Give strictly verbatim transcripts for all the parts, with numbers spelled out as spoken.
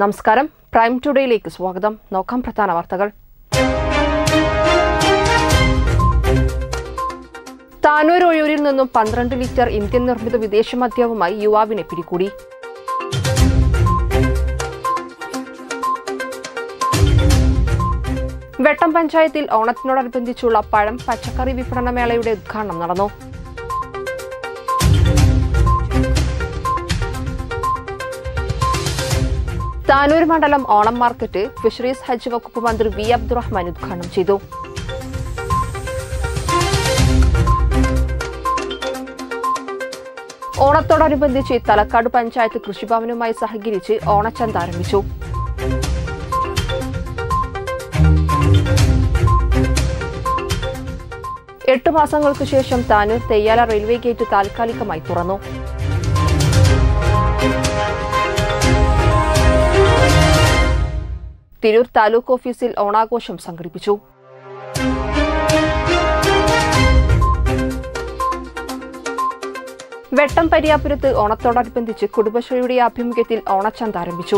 നമസ്കാരം പ്രൈം ടുഡേയിലേക്ക് സ്വാഗതം. നോക്കാം പ്രധാന വാർത്തകൾ. താനൂർ ഒഴൂരിൽ നിന്നും പന്ത്രണ്ട് ലിറ്റർ ഇന്ത്യൻ നിർമ്മിത വിദേശ മദ്യവുമായി യുവാവിനെ പിടികൂടി. വെട്ടം പഞ്ചായത്തിൽ ഓണത്തിനോടനുബന്ധിച്ചുള്ള പഴം പച്ചക്കറി വിപണന മേളയുടെ ഉദ്ഘാടനം നടന്നു. താനൂർ മണ്ഡലം ഓണം മാർക്കറ്റ് ഫിഷറീസ് ഹജ്ജ് വകുപ്പ് മന്ത്രി വി അബ്ദുറഹ്മാൻ ഉദ്ഘാടനം ചെയ്തു. ഓണത്തോടനുബന്ധിച്ച് തലക്കാട് പഞ്ചായത്ത് കൃഷിഭവനുമായി സഹകരിച്ച് ഓണച്ചന്ത ആരംഭിച്ചു. എട്ടു മാസങ്ങൾക്ക് ശേഷം താനൂർ തെയ്യാല റെയിൽവേ ഗേറ്റ് താൽക്കാലികമായി തുറന്നു. തിരൂർ താലൂക്ക് ഓഫീസിൽ ഓണാഘോഷം സംഘടിപ്പിച്ചു. വെട്ടം പരിയാപുരത്ത് ഓണത്തോടനുബന്ധിച്ച് കുടുംബശ്രീയുടെ ആഭിമുഖ്യത്തിൽ ഓണച്ചന്ത ആരംഭിച്ചു.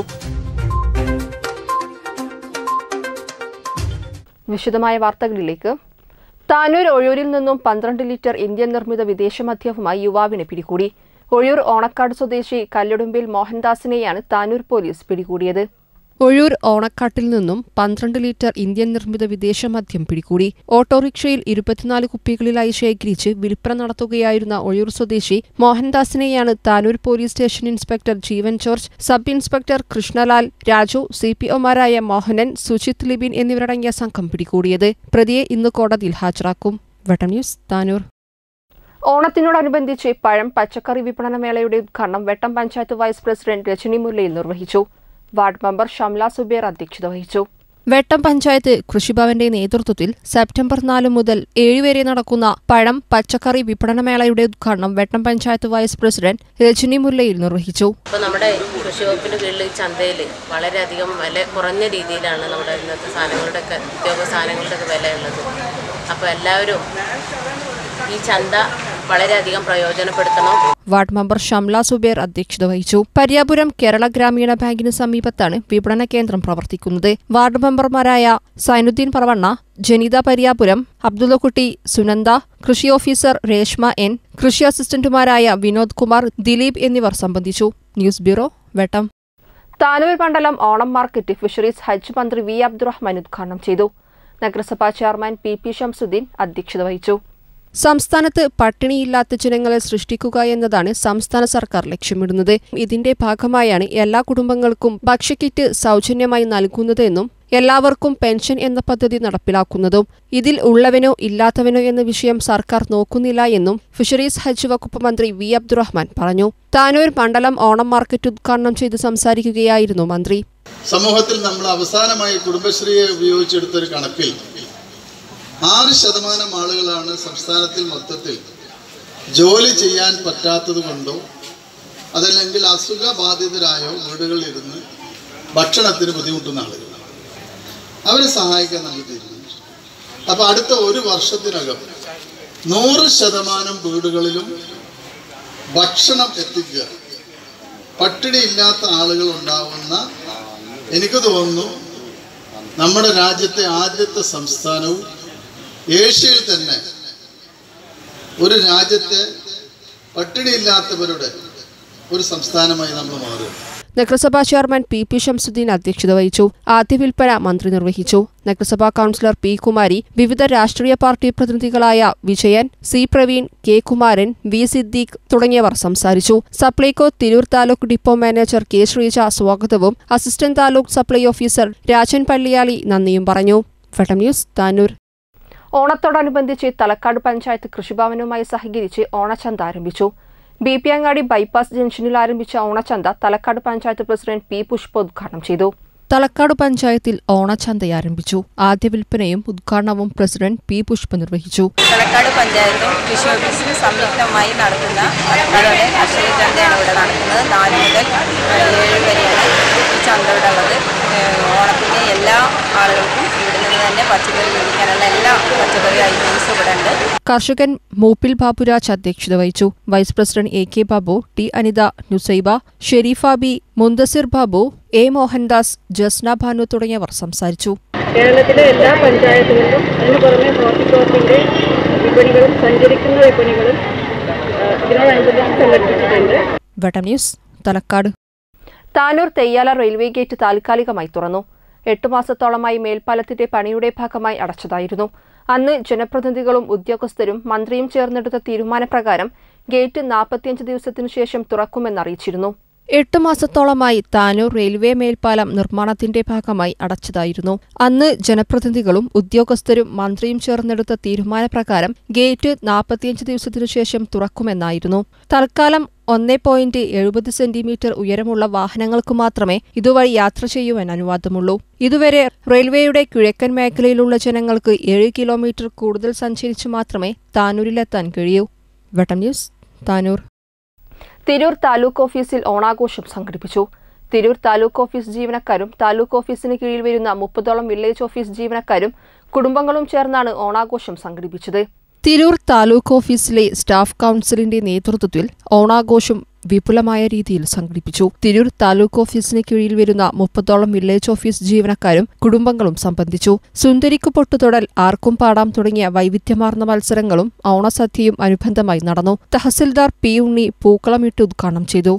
വിശദമായ വാർത്തകളിലേക്ക്. താനൂർ ഒഴൂരിൽ നിന്നും പന്ത്രണ്ട് ലിറ്റർ ഇന്ത്യൻ നിർമ്മിത വിദേശ മദ്യവുമായി യുവാവിനെ പിടികൂടി. ഒഴൂർ ഓണക്കാട് സ്വദേശി കല്ലുടുമ്പിൽ മോഹൻദാസിനെയാണ് താനൂർ പോലീസ് പിടികൂടിയത്. ഒഴൂർ ഓണക്കാട്ടിൽ നിന്നും പന്ത്രണ്ട് ലിറ്റർ ഇന്ത്യൻ നിർമ്മിത വിദേശ മദ്യം പിടികൂടി. ഓട്ടോറിക്ഷയിൽ ഇരുപത്തിനാല് കുപ്പികളിലായി ശേഖരിച്ച് വിൽപ്പന നടത്തുകയായിരുന്ന ഒഴൂർ സ്വദേശി മോഹൻദാസിനെയാണ് Tanur police station inspector Jeevan George, sub inspector Krishnalal, Raju, C P ഒമാരായ മോഹനൻ, സുജിത് ലിബിൻ എന്നിവരടങ്ങിയ സംഘം പിടികൂടിയത്. പ്രതിയെ ഇന്ന് കോടതിയിൽ ഹാജരാക്കും. വെട്ടം ന്യൂസ്, താനൂർ. ഓണത്തിനോടനുബന്ധിച്ച് പഴം പച്ചക്കറി വിപണന മേളയുടെ ഉദ്ഘാടനം വെട്ടം പഞ്ചായത്ത് വൈസ് പ്രസിഡന്റ് രജനി മുല്ലയിൽ നിർവഹിച്ചു. വാർഡ് മെമ്പർ ഷംല സുബേർ അധ്യക്ഷത വഹിച്ചു. വെട്ടം പഞ്ചായത്ത് കൃഷിഭവന്റെ നേതൃത്വത്തിൽ സെപ്റ്റംബർ നാല് മുതൽ ഏഴ് വരെ നടക്കുന്ന പഴം പച്ചക്കറി വിപണനമേളയുടെ ഉദ്ഘാടനം വെട്ടം പഞ്ചായത്ത് വൈസ് പ്രസിഡന്റ് രജനി മുല്ലയിൽ നിർവഹിച്ചു. ഇപ്പോൾ നമ്മുടെ കൃഷി വകുപ്പിന്റെ കീഴിൽ ചന്തയിൽ വളരെയധികം വില കുറഞ്ഞ രീതിയിലാണ് നമ്മുടെ ഇന്നത്തെ സാധനങ്ങളുടെ ഒക്കെ ഉദ്യോഗ സാധനങ്ങളുടെ ഒക്കെ വിലയുള്ളത്. അപ്പോൾ എല്ലാവരും ഈ ചന്ത വളരെയധികം പ്രയോജനപ്പെടുത്തണം. വാർഡ് മെമ്പർ ഷംല സുബേർ അധ്യക്ഷത വഹിച്ചു. പരിയാപുരം കേരള ഗ്രാമീണ ബാങ്കിന് സമീപത്താണ് വിപണന കേന്ദ്രം പ്രവർത്തിക്കുന്നത്. വാർഡ് മെമ്പർമാരായ സൈനുദ്ദീൻ പറവണ്ണ, ജനിത പരിയാപുരം, അബ്ദുള്ളക്കുട്ടി, സുനന്ദ, കൃഷി ഓഫീസർ രേഷ്മ എൻ, കൃഷി അസിസ്റ്റന്റുമാരായ വിനോദ് കുമാർ, ദിലീപ് എന്നിവർ സംബന്ധിച്ചു. ന്യൂസ് ബ്യൂറോ, വെട്ടം. താനൂർ മണ്ഡലം ഓണം മാർക്കറ്റ് ഫിഷറീസ് ഹജ്ജ് മന്ത്രി വി അബ്ദുറഹ്മാൻ ഉദ്ഘാടനം ചെയ്തു. നഗരസഭാ ചെയർമാൻ പി പി ഷംസുദ്ദീൻ അധ്യക്ഷത വഹിച്ചു. സംസ്ഥാനത്ത് പട്ടിണിയില്ലാത്ത ജനങ്ങളെ സൃഷ്ടിക്കുക എന്നതാണ് സംസ്ഥാന സർക്കാർ ലക്ഷ്യമിടുന്നത്. ഇതിന്റെ ഭാഗമായാണ് എല്ലാ കുടുംബങ്ങൾക്കും ഭക്ഷ്യക്കിറ്റ് സൗജന്യമായി നൽകുന്നതെന്നും എല്ലാവർക്കും പെൻഷൻ എന്ന പദ്ധതി നടപ്പിലാക്കുന്നതും. ഇതിൽ ഉള്ളവനോ ഇല്ലാത്തവനോ എന്ന വിഷയം സർക്കാർ നോക്കുന്നില്ല എന്നും ഫിഷറീസ് ഹജ്ജ് വകുപ്പ് മന്ത്രി വി അബ്ദുറഹ്മാൻ പറഞ്ഞു. താനൂർ മണ്ഡലം ഓണം മാർക്കറ്റ് ഉദ്ഘാടനം ചെയ്ത് സംസാരിക്കുകയായിരുന്നു മന്ത്രി. സമൂഹത്തിൽ നമ്മൾ അവസാനമായി കുടുംബശ്രീയെ ഉപയോഗിച്ചെടുത്തൊരു കണക്കിൽ ആറ് ശതമാനം ആളുകളാണ് സംസ്ഥാനത്തിൽ മൊത്തത്തിൽ ജോലി ചെയ്യാൻ പറ്റാത്തത് കൊണ്ടോ അതല്ലെങ്കിൽ അസുഖബാധിതരായോ വീടുകളിലിരുന്ന് ഭക്ഷണത്തിന് ബുദ്ധിമുട്ടുന്ന ആളുകൾ. അവരെ സഹായിക്കാൻ നമ്മൾ തീരുമാനിച്ചു. അപ്പോൾ അടുത്ത ഒരു വർഷത്തിനകം നൂറ് ശതമാനം വീടുകളിലും ഭക്ഷണം എത്തിക്കുക, പട്ടിണിയില്ലാത്ത ആളുകൾ ഉണ്ടാവുന്ന, എനിക്ക് തോന്നുന്നു നമ്മുടെ രാജ്യത്തെ ആദ്യത്തെ സംസ്ഥാനവും ഏഷ്യയിൽ തന്നെ ഒരു രാജ്യത്തെ പട്ടിണിയില്ലാത്തവരുടെ ഒരു സംസ്ഥാനമായി നമ്മൾ മാറും. നഗരസഭാ ചെയർമാൻ പി പി ഷംസുദ്ദീൻ അധ്യക്ഷത വഹിച്ചു. ആദ്യ വിൽപ്പന മന്ത്രി നിർവഹിച്ചു. നഗരസഭാ കൌൺസിലർ പി കുമാരി, വിവിധ രാഷ്ട്രീയ പാർട്ടി പ്രതിനിധികളായ Vijayan, C Praveen, K Kumaran, V Siddique തുടങ്ങിയവർ സംസാരിച്ചു. Supplyco Tirur taluk depot manager K Sreeja സ്വാഗതവും assistant taluk supply officer Rajan Palliyali നന്ദിയും പറഞ്ഞു. വെട്ടം ന്യൂസ്, താനൂർ. ഓണത്തോടനുബന്ധിച്ച് തലക്കാട് പഞ്ചായത്ത് കൃഷിഭവനുമായി സഹകരിച്ച് ഓണച്ചന്ത ആരംഭിച്ചു. ബി പി അങ്ങാടി ബൈപ്പാസ് ജംഗ്ഷനിൽ ആരംഭിച്ച ഓണച്ചന്ത തലക്കാട് പഞ്ചായത്ത് പ്രസിഡന്റ് പി പുഷ്പ ഉദ്ഘാടനം ചെയ്തു. തലക്കാട് പഞ്ചായത്തിൽ ഓണച്ചന്ത ആരംഭിച്ചു. ആദ്യ വിൽപ്പനയും ഉദ്ഘാടനവും പ്രസിഡന്റ് പി പുഷ്പ നിർവഹിച്ചു. തലക്കാട് പഞ്ചായത്തും കൃഷി ഓഫീസും സംയുക്തമായി നടത്തുന്ന തലക്കാട് കാർഷിക ചന്തയാണ് ഇവിടെ നടക്കുന്നത്. നാല് മുതൽ ഏഴ് വരെയാണ് ഈ ചന്ത ഇവിടെ ഉള്ളത്. ഓണത്തിന് എല്ലാ ആളുകൾക്കും ഇവിടെ നിന്ന് തന്നെ പച്ചക്കറി മേടിക്കാനുള്ള എല്ലാ പച്ചക്കറി ഐറ്റംസും ഇവിടെ ഉണ്ട്. കർഷകൻ മൂപ്പിൽ ബാബുരാജ് അധ്യക്ഷത വഹിച്ചു. Vice president A K Babu, T Anitha, Nusaiba, Sherifa B, Muntasir Babu, A Mohandas, Jasna Bhanu തുടങ്ങിയവർ സംസാരിച്ചു. കേരളത്തിലെ എല്ലാ പഞ്ചായത്തുകളിലും അതിനു പുറമെ ഹോർട്ടികോപ്പിന്റെ വിപണികളും സഞ്ചരിക്കുന്ന വിപണികളും ഇതിനോടനുബന്ധിച്ച് സംഘടിപ്പിച്ചിട്ടുണ്ട്. Vettam news, Thalakkad. Tanur Theyyala railway gate താൽക്കാലികമായി തുറന്നു. എട്ടു മാസത്തോളമായി മേൽപ്പാലത്തിന്റെ പണിയുടെ ഭാഗമായി അടച്ചതായിരുന്നു. അന്ന് ജനപ്രതിനിധികളും ഉദ്യോഗസ്ഥരും മന്ത്രിയും ചേർന്നെടുത്ത തീരുമാനപ്രകാരം ഗേറ്റ് നാൽപ്പത്തിയഞ്ച് ദിവസത്തിനു ശേഷം തുറക്കുമെന്നറിയിച്ചിരുന്നു. എട്ടു മാസത്തോളമായി താനൂർ റെയിൽവേ മേൽപ്പാലം നിർമ്മാണത്തിന്റെ ഭാഗമായി അടച്ചതായിരുന്നു. അന്ന് ജനപ്രതിനിധികളും ഉദ്യോഗസ്ഥരും മന്ത്രിയും ചേർന്നെടുത്ത തീരുമാനപ്രകാരം ഗേറ്റ് നാൽപ്പത്തിയഞ്ച് ദിവസത്തിനു ശേഷം തുറക്കുമെന്നായിരുന്നു. തൽക്കാലം ഒന്നേ പോയിന്റ് എഴുപത് സെന്റിമീറ്റർ ഉയരമുള്ള വാഹനങ്ങൾക്ക് മാത്രമേ ഇതുവഴി യാത്ര ചെയ്യുവാൻ അനുവാദമുള്ളൂ. ഇതുവരെ റെയിൽവേയുടെ കിഴക്കൻ മേഖലയിലുള്ള ജനങ്ങൾക്ക് ഏഴ് കിലോമീറ്റർ കൂടുതൽ സഞ്ചരിച്ചു മാത്രമേ താനൂരിലെത്താൻ കഴിയൂ. വട്ടം ന്യൂസ്, താനൂർ. തിരൂർ താലൂക്ക് ഓഫീസിൽ ഓണാഘോഷം സംഘടിപ്പിച്ചു. തിരൂർ താലൂക്ക് ഓഫീസ് ജീവനക്കാരും താലൂക്ക് ഓഫീസിന് കീഴിൽ വരുന്ന മുപ്പതോളം വില്ലേജ് ഓഫീസ് ജീവനക്കാരും കുടുംബങ്ങളും ചേർന്നാണ് ഓണാഘോഷം സംഘടിപ്പിച്ചത്. തിരൂർ താലൂക്ക് ഓഫീസിലെ സ്റ്റാഫ് കൌൺസിലിന്റെ നേതൃത്വത്തിൽ ഓണാഘോഷം വിപുലമായ രീതിയിൽ സംഘടിപ്പിച്ചു. തിരൂർ താലൂക്ക് ഓഫീസിന് കീഴിൽ വരുന്ന മുപ്പതോളം വില്ലേജ് ഓഫീസ് ജീവനക്കാരും കുടുംബങ്ങളും സംബന്ധിച്ചു. സുന്ദരിക്കു പൊട്ടുതൊടൽ, ആർക്കും പാടാം തുടങ്ങിയ വൈവിധ്യമാർന്ന മത്സരങ്ങളും ഓണസദ്യയും അനുബന്ധമായി നടന്നു. തഹസിൽദാർ പി ഉണ്ണി പൂക്കളമിട്ട് ഉദ്ഘാടനം ചെയ്തു.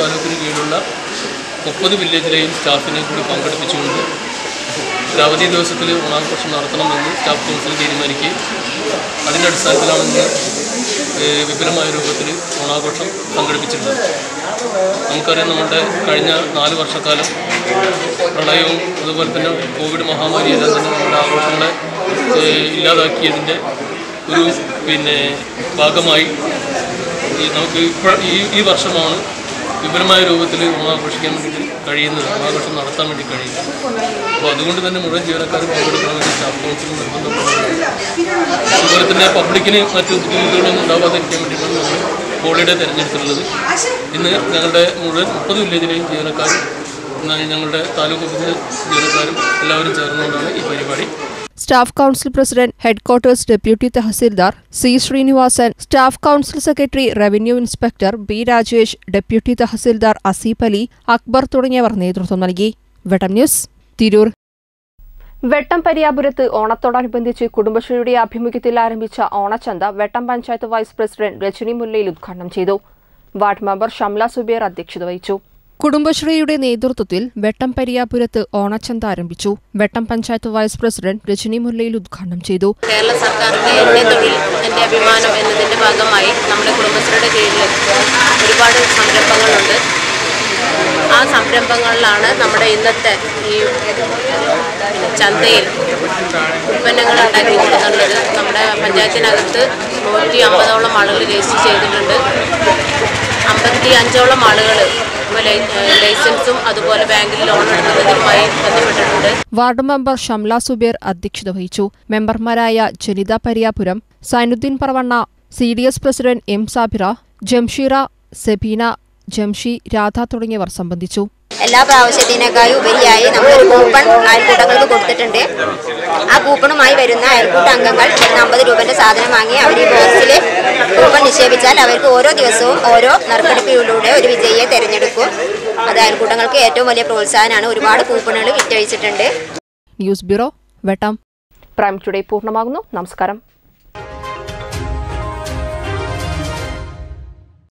മുപ്പത് വില്ലേജിലെയും സ്റ്റാഫിനെയും കൂടി പങ്കെടുപ്പിച്ചുകൊണ്ട് ഒരു അവധി ദിവസത്തിൽ ഓണാഘോഷം നടത്തണമെന്ന് സ്റ്റാഫ് കൗൺസിൽ തീരുമാനിക്കുകയും അതിൻ്റെ അടിസ്ഥാനത്തിലാണ് ഇന്ന് വിപുലമായ രൂപത്തിൽ ഓണാഘോഷം സംഘടിപ്പിച്ചിട്ടുള്ളത്. നമുക്കറിയാം, നമ്മുടെ കഴിഞ്ഞ നാല് വർഷക്കാലം പ്രളയവും അതുപോലെ തന്നെ കോവിഡ് മഹാമാരിയെല്ലാം തന്നെ നമ്മുടെ ആഘോഷങ്ങളെ ഇല്ലാതാക്കിയതിൻ്റെ ഒരു പിന്നെ ഭാഗമായി നമുക്ക് ഇപ്പോൾ ഈ ഈ വർഷമാണ് വിപുലമായ രൂപത്തിൽ ഓണാഘോഷിക്കാൻ വേണ്ടി കഴിയുന്നത്, ഓണാഘോഷം നടത്താൻ വേണ്ടി കഴിയും. അപ്പോൾ അതുകൊണ്ട് തന്നെ മുഴുവൻ ജീവനക്കാരും പങ്കെടുക്കാൻ വേണ്ടി സ്റ്റാഫ് കൗൺസിൽ നിർബന്ധപ്പെടുന്നുണ്ട്. അതുപോലെ തന്നെ പബ്ലിക്കിന് മറ്റു ബുദ്ധിമുട്ടുകളൊന്നും ഉണ്ടാവാതിരിക്കാൻ വേണ്ടിയിട്ടാണ് നമ്മൾ ഹോളിഡേ തിരഞ്ഞെടുത്തിട്ടുള്ളത്. ഇന്ന് ഞങ്ങളുടെ മുഴുവൻ മുപ്പത് വില്ലേജിലെയും ജീവനക്കാരും ഞങ്ങളുടെ താലൂക്ക് ഓഫീസിലെ ജീവനക്കാരും എല്ലാവരും ചേർന്നുകൊണ്ടാണ് ഈ പരിപാടി. Staff council president, headquarters deputy തഹസിൽദാർ C Sreenivasan, staff council secretary, revenue inspector B Rajesh, deputy തഹസിൽദാർ അസീഫ് അലി, അക്ബർ തുടങ്ങിയവർ നേതൃത്വം നൽകി. വെട്ടം ന്യൂസ്, തിരൂർ. വെട്ടം പരിയാപുരത്ത് ഓണത്തോടനുബന്ധിച്ച് കുടുംബശ്രീയുടെ ആഭിമുഖ്യത്തിൽ ആരംഭിച്ച ഓണച്ചന്ത വെട്ടം പഞ്ചായത്ത് വൈസ് പ്രസിഡന്റ് രജനി മുല്ലയിൽ ഉദ്ഘാടനം ചെയ്തു. വാർഡ് മെമ്പർ ഷംല സുബേർ അധ്യക്ഷത വഹിച്ചു. കുടുംബശ്രീയുടെ നേതൃത്വത്തിൽ വെട്ടം പരിയാപുരത്ത് ഓണച്ചന്ത ആരംഭിച്ചു. വെട്ടം പഞ്ചായത്ത് വൈസ് പ്രസിഡന്റ് രജനി മുല്ലയിൽ ഉദ്ഘാടനം ചെയ്തു. കേരള സർക്കാരിന്റെ എന്റെ തൊഴിൽ എന്റെ അഭിമാനം എന്നതിന്റെ ഭാഗമായി നമ്മുടെ കുടുംബശ്രീയുടെ കീഴിൽ ഒരുപാട് സംരംഭങ്ങളുണ്ട്. ആ സംരംഭങ്ങളിലാണ് നമ്മുടെ ഇന്നത്തെ ഈ ചന്തയിൽ ഉൽപ്പന്നങ്ങൾ ഉണ്ടാക്കി കൊടുക്കുന്നുള്ളത്. നമ്മുടെ പഞ്ചായത്തിനകത്ത് നൂറ്റി അമ്പതോളം ആളുകൾ രജിസ്റ്റർ ചെയ്തിട്ടുണ്ട്. അമ്പത്തി അഞ്ചോളം ആളുകൾ ലൈസൻസും അതുപോലെ ബാങ്കിൽ ലോൺ എടുക്കുന്നതുമായി ബന്ധപ്പെട്ടിട്ടുണ്ട്. വാർഡ് മെമ്പർ ഷംല സുബേർ അധ്യക്ഷത വഹിച്ചു. മെമ്പർമാരായ Janitha Pariyapuram, Sainudheen Paravanna, C D S president M Sabira, Jamsheera, Sebeena, Jamshi, Radha തുടങ്ങിയവർ സംബന്ധിച്ചു. എല്ലാ പ്രാവശ്യത്തിനേക്കാളും ഉപരിയായി നമ്മളൊരു കൂപ്പൺ അയൽക്കൂട്ടങ്ങൾക്ക് കൊടുത്തിട്ടുണ്ട്. ആ കൂപ്പണുമായി വരുന്ന അയൽക്കൂട്ട അംഗങ്ങൾ അമ്പത് രൂപന്റെ സാധനം വാങ്ങി അവർ ഈ ബോക്സിൽ കൂപ്പൺ നിക്ഷേപിച്ചാൽ അവർക്ക് ഓരോ ദിവസവും ഓരോ നറുക്കെടുപ്പിലൂടെ ഒരു വിജയിയെ തിരഞ്ഞെടുക്കും. അത് അയൽക്കൂട്ടങ്ങൾക്ക് ഏറ്റവും വലിയ പ്രോത്സാഹനമാണ്. ഒരുപാട് കൂപ്പണുകൾ വിറ്റഴിച്ചിട്ടുണ്ട്. News bureau, Vettam. Prime today പൂർണ്ണമാകുന്നു. നമസ്കാരം.